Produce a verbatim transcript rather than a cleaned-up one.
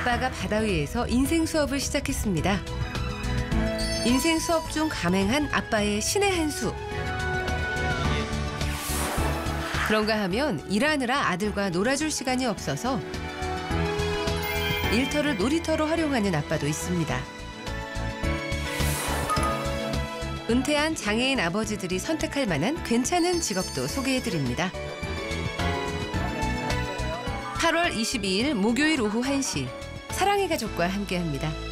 아빠가 바다 위에서 인생 수업을 시작했습니다. 인생 수업 중 감행한 아빠의 신의 한 수. 그런가 하면 일하느라 아들과 놀아줄 시간이 없어서 일터를 놀이터로 활용하는 아빠도 있습니다. 은퇴한 장애인 아버지들이 선택할 만한 괜찮은 직업도 소개해드립니다. 팔월 이십이일 목요일 오후 한 시 사랑의 가족과 함께합니다.